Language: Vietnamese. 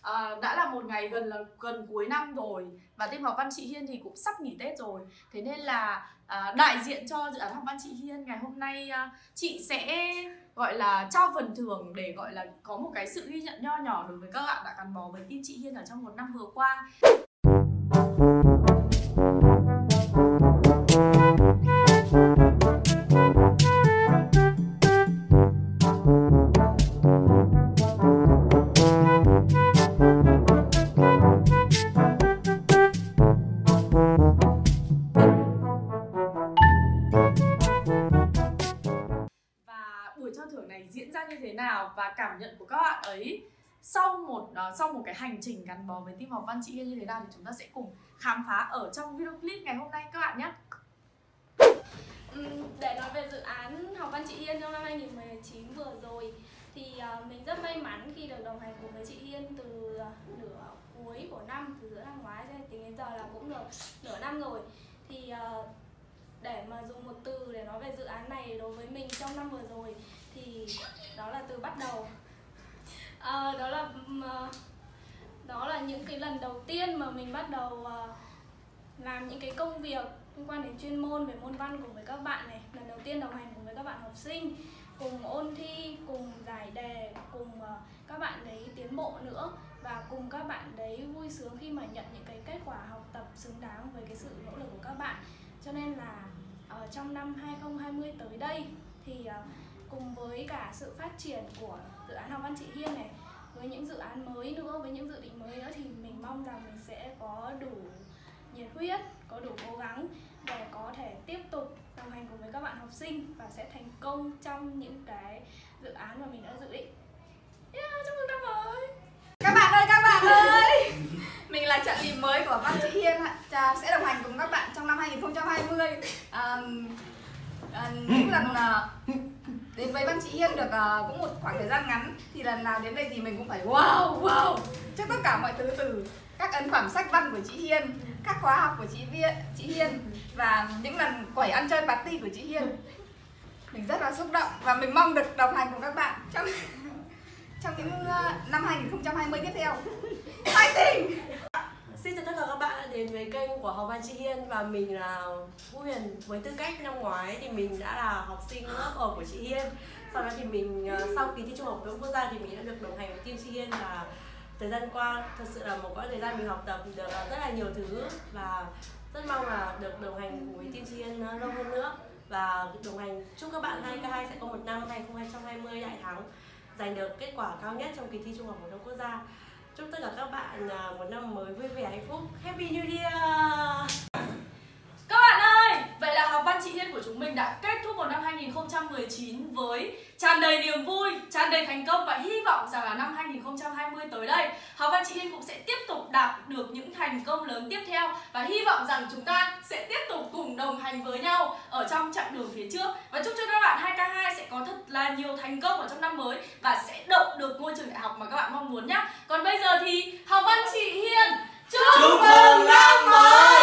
đã là một ngày gần cuối năm rồi và team học văn chị Hiên thì cũng sắp nghỉ Tết rồi. Thế nên là đại diện cho dự án học văn chị Hiên ngày hôm nay chị sẽ gọi là trao phần thưởng để gọi là có một cái sự ghi nhận nho nhỏ đối với các bạn đã gắn bó với team chị Hiên ở trong một năm vừa qua. Buổi trao thưởng này diễn ra như thế nào và cảm nhận của các bạn ấy sau một cái hành trình gắn bó với team học văn chị Hiên như thế nào thì chúng ta sẽ cùng khám phá ở trong video clip ngày hôm nay các bạn nhé. Để nói về dự án học văn chị Hiên trong năm 2019 vừa rồi thì mình rất may mắn khi được đồng hành cùng với chị Hiên từ nửa cuối của năm, từ giữa năm ngoái đến tính đến giờ là cũng được nửa năm rồi. Thì để mà dùng một từ để nói về dự án này đối với mình trong năm vừa rồi thì đó là từ bắt đầu. Đó là những cái lần đầu tiên mà mình bắt đầu làm những cái công việc liên quan đến chuyên môn về môn văn cùng với các bạn này. Lần đầu tiên đồng hành cùng với các bạn học sinh, cùng ôn thi, cùng giải đề, cùng các bạn đấy tiến bộ nữa và cùng các bạn đấy vui sướng khi mà nhận những cái kết quả học tập xứng đáng với cái sự nỗ lực của các bạn. Cho nên là trong năm 2020 tới đây thì cùng với cả sự phát triển của dự án học văn chị Hiên này, với những dự án mới nữa, với những dự định mới nữa thì mình mong rằng mình sẽ có đủ nhiệt huyết, có đủ cố gắng để có thể tiếp tục đồng hành cùng với các bạn học sinh và sẽ thành công trong những cái dự án mà mình đã dự định. Chúc mừng năm mới! Các bạn ơi! Mình là trợ lý mới của văn chị Hiên, sẽ đồng hành cùng các bạn trong năm 2020. Những lần đến với văn chị Hiên được cũng một khoảng thời gian ngắn thì lần nào đến đây thì mình cũng phải wow trước tất cả mọi thứ, từ các ấn phẩm sách văn của chị Hiên, các khóa học của chị Hiên và những lần quẩy ăn chơi party của chị Hiên. Mình rất là xúc động và mình mong được đồng hành cùng các bạn trong những năm 2020 tiếp theo. Fighting! Xin chào tất cả các bạn đã đến với kênh của học văn chị Hiên và mình là Vũ Huyền. Với tư cách năm ngoái thì mình đã là học sinh lớp ở của chị Hiên. Sau đó thì mình sau kỳ thi Trung học phổ thông quốc gia thì mình đã được đồng hành với team chị Hiên và thời gian qua thật sự là một quãng thời gian mình học tập được rất là nhiều thứ và rất mong là được đồng hành cùng với team chị Hiên lâu hơn nữa và đồng hành chúc các bạn 2K2 sẽ có một năm 2020 đại thắng, giành được kết quả cao nhất trong kỳ thi Trung học phổ thông quốc gia. Chúc tất cả các bạn một năm mới vui vẻ hạnh phúc. Happy New Year! Các bạn ơi, vậy là học văn chị Hiên của chúng mình đã kết thúc một năm 2019 với tràn đầy niềm vui, tràn đầy thành công và hy vọng rằng là năm 2020 tới đây học văn chị Hiên cũng sẽ tiếp tục đạt được những thành công lớn tiếp theo và hy vọng rằng chúng ta sẽ tiếp tục cùng đồng hành với nhau ở trong chặng đường phía trước và chúc cho các bạn 2K2 sẽ có thật là nhiều thành công ở trong năm mới và sẽ đậu được ngôi trường đại học mà các bạn mong muốn nhé. Còn bây giờ thì học văn chị Hiên chúc mừng năm mới!